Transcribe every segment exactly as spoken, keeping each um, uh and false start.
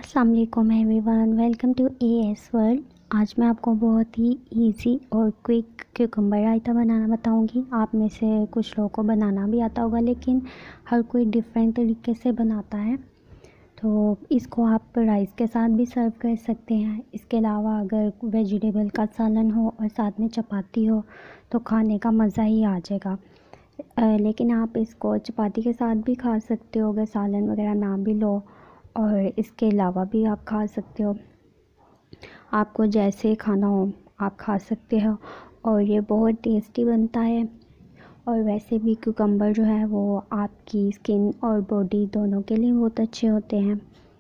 अस्सलाम वालेकुम everyone, welcome to A S world. आज मैं आपको बहुत ही इजी और क्विक क्यूकम्बर रायता बनाना बताऊंगी। आप में से कुछ लोगों को बनाना भी आता होगा, लेकिन हर कोई डिफरेंट तरीके से बनाता है। तो इसको आप राइस के साथ भी सर्व कर सकते हैं। इसके अलावा अगर वेजिटेबल का सालन हो और साथ में चपाती हो तो खाने का मज़ा ही आ जाएगा। आ, लेकिन आप इसको चपाती के साथ भी खा सकते हो अगर सालन वगैरह ना भी लो, और इसके अलावा भी आप खा सकते हो। आपको जैसे खाना हो आप खा सकते हो, और ये बहुत टेस्टी बनता है। और वैसे भी क्यूकम्बर जो है वो आपकी स्किन और बॉडी दोनों के लिए बहुत अच्छे होते हैं।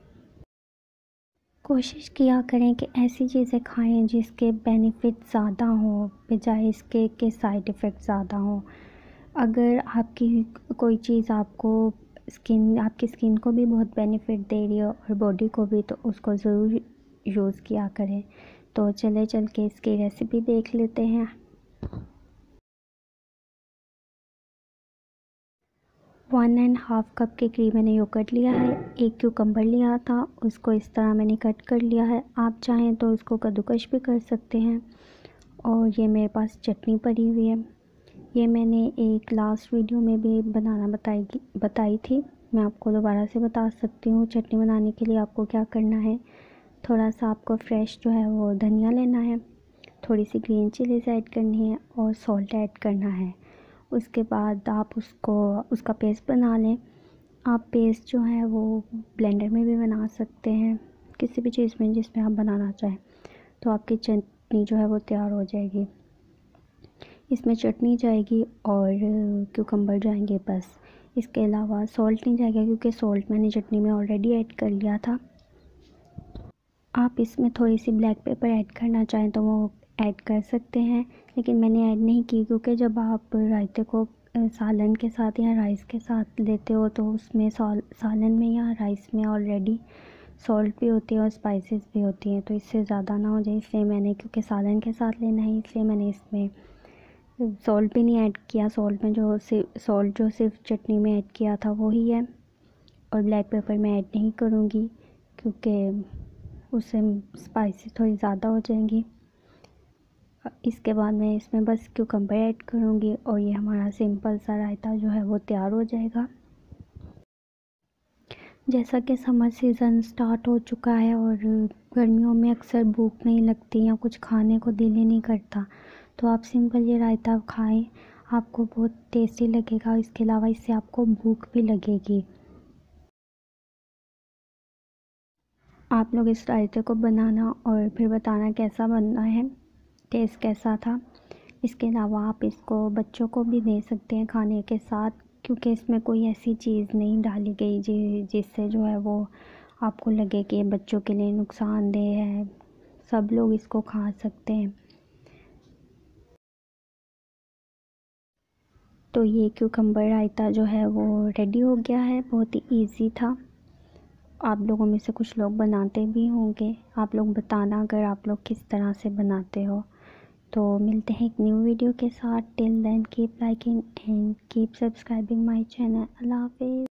कोशिश किया करें कि ऐसी चीज़ें खाएं जिसके बेनिफिट ज़्यादा हो बजाय इसके के साइड इफ़ेक्ट ज़्यादा हो। अगर आपकी कोई चीज़ आपको स्किन आपकी स्किन को भी बहुत बेनिफिट दे रही हो और बॉडी को भी, तो उसको ज़रूर यूज़ किया करें। तो चले चल के इसकी रेसिपी देख लेते हैं। वन एंड हाफ़ कप के करीब मैंने योगर्ट लिया है। एक क्यूकम्बर लिया था, उसको इस तरह मैंने कट कर लिया है। आप चाहें तो उसको कद्दूकश भी कर सकते हैं। और ये मेरे पास चटनी पड़ी हुई है। ये मैंने एक लास्ट वीडियो में भी बनाना बताई बताई थी। मैं आपको दोबारा से बता सकती हूँ। चटनी बनाने के लिए आपको क्या करना है, थोड़ा सा आपको फ्रेश जो है वो धनिया लेना है, थोड़ी सी ग्रीन चिलीज ऐड करनी है और सॉल्ट ऐड करना है। उसके बाद आप उसको उसका पेस्ट बना लें। आप पेस्ट जो है वो ब्लेंडर में भी बना सकते हैं, किसी भी चीज़ में जिसमें आप बनाना चाहें। तो आपकी चटनी जो है वो तैयार हो जाएगी। इसमें चटनी जाएगी और क्यूकम्बर जाएंगे बस। इसके अलावा सॉल्ट नहीं जाएगा, क्योंकि सॉल्ट मैंने चटनी में ऑलरेडी ऐड कर लिया था। आप इसमें थोड़ी सी ब्लैक पेपर ऐड करना चाहें तो वो ऐड कर सकते हैं, लेकिन मैंने ऐड नहीं की, क्योंकि जब आप रायते को सालन के साथ या राइस के साथ लेते हो तो उसमें सालन में या राइस में ऑलरेडी सॉल्ट भी होती है और स्पाइसेस भी होती हैं, तो इससे ज़्यादा ना हो जाए। इसलिए मैंने, क्योंकि सालन के साथ लेना है, इसलिए मैंने इसमें सॉल्ट भी नहीं ऐड किया। सॉल्ट में जो सिर्फ सॉल्ट जो सिर्फ चटनी में ऐड किया था वही है। और ब्लैक पेपर मैं ऐड नहीं करूँगी, क्योंकि उससे स्पाइसी थोड़ी ज़्यादा हो जाएंगी। इसके बाद मैं इसमें बस क्यूकम्बर ऐड करूँगी और ये हमारा सिंपल सा रायता जो है वो तैयार हो जाएगा। जैसा कि समर सीज़न स्टार्ट हो चुका है और गर्मियों में अक्सर भूख नहीं लगती या कुछ खाने को दिल ही नहीं करता, तो आप सिंपल ये रायता खाएं, आपको बहुत टेस्टी लगेगा। इसके अलावा इससे आपको भूख भी लगेगी। आप लोग इस रायते को बनाना और फिर बताना कैसा बना है, टेस्ट कैसा था। इसके अलावा आप इसको बच्चों को भी दे सकते हैं खाने के साथ, क्योंकि इसमें कोई ऐसी चीज़ नहीं डाली गई जि जिससे जो है वो आपको लगे कि बच्चों के लिए नुकसानदेह है। सब लोग इसको खा सकते हैं। तो ये क्यूकम्बर रायता जो है वो रेडी हो गया है। बहुत ही इजी था। आप लोगों में से कुछ लोग बनाते भी होंगे। आप लोग बताना अगर आप लोग किस तरह से बनाते हो। तो मिलते हैं एक न्यू वीडियो के साथ। Till then keep liking and keep subscribing my channel. अल्लाह हाफिज़।